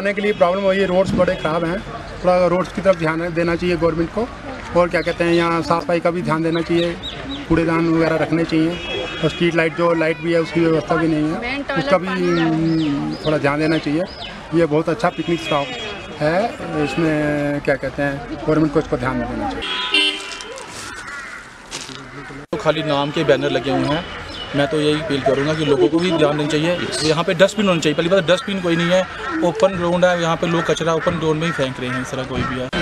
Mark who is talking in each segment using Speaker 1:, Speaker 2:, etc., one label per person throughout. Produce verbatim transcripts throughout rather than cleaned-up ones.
Speaker 1: आने के लिए प्रॉब्लम वही है, रोड्स बड़े ख़राब हैं। थोड़ा रोड्स की तरफ ध्यान देना चाहिए गवर्नमेंट को। और क्या कहते हैं, यहाँ साफ सफाई का भी ध्यान देना चाहिए, कूड़ेदान वगैरह रखने चाहिए। और स्ट्रीट लाइट जो लाइट भी है उसकी व्यवस्था भी नहीं है, उसका भी थोड़ा ध्यान देना चाहिए। ये बहुत अच्छा पिकनिक स्पॉट है, इसमें क्या कहते हैं गवर्नमेंट को इसको ध्यान देना चाहिए।
Speaker 2: तो खाली नाम के बैनर लगे हुए हैं, मैं तो यही अपील करूंगा कि लोगों को भी ध्यान देना चाहिए। यहाँ पे डस्टबिन होना चाहिए। पहली बात डस्टबिन कोई नहीं है, ओपन ग्राउंड है, यहाँ पे लोग कचरा ओपन ग्राउंड में ही फेंक रहे हैं, इस तरह कोई भी है।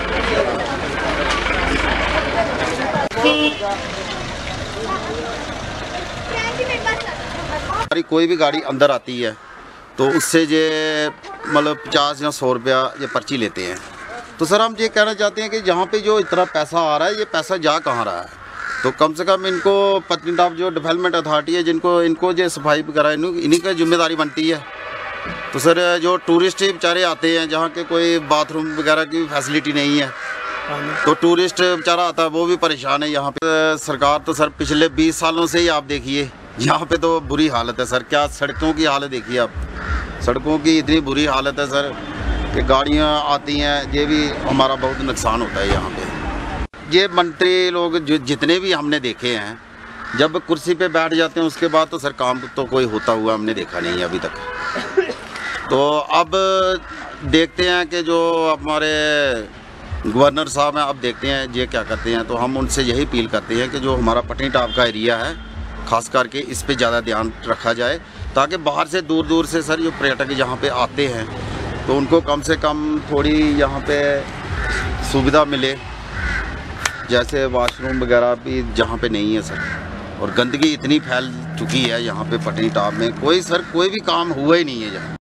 Speaker 3: कोई भी गाड़ी अंदर आती है तो उससे ये मतलब पचास या सौ रुपया ये पर्ची लेते हैं। तो सर हम ये कहना चाहते हैं कि यहाँ पे जो इतना पैसा आ रहा है, ये पैसा जा कहाँ रहा है? तो कम से कम इनको पत्नीटॉप जो डेवलपमेंट अथॉरिटी है, जिनको इनको जो सफाई वगैरह इन्हीं की जिम्मेदारी बनती है। तो सर जो टूरिस्ट बेचारे आते हैं, जहाँ के कोई बाथरूम वगैरह की फैसिलिटी नहीं है, तो टूरिस्ट बेचारा आता है, वो भी परेशान है। यहाँ पे सरकार तो सर पिछले बीस सालों से ही आप देखिए, यहाँ पे तो बुरी हालत है सर। क्या सड़कों की हालत देखिए आप, सड़कों की इतनी बुरी हालत है सर कि गाड़ियाँ आती हैं, ये भी हमारा बहुत नुकसान होता है यहाँ पे। ये मंत्री लोग जो जितने भी हमने देखे हैं, जब कुर्सी पे बैठ जाते हैं उसके बाद तो सर काम तो कोई होता हुआ हमने देखा नहीं है अभी तक। तो अब देखते हैं कि जो हमारे गवर्नर साहब हैं, अब देखते हैं ये क्या करते हैं। तो हम उनसे यही अपील करते हैं कि जो हमारा पत्नीटॉप का एरिया है, खास करके इस पे ज़्यादा ध्यान रखा जाए, ताकि बाहर से दूर दूर से सर जो पर्यटक यहाँ पे आते हैं तो उनको कम से कम थोड़ी यहाँ पे सुविधा मिले, जैसे वॉशरूम वगैरह भी जहाँ पे नहीं है सर। और गंदगी इतनी फैल चुकी है यहाँ पे पत्नीटॉप में, कोई सर कोई भी काम हुआ ही नहीं है यहाँ।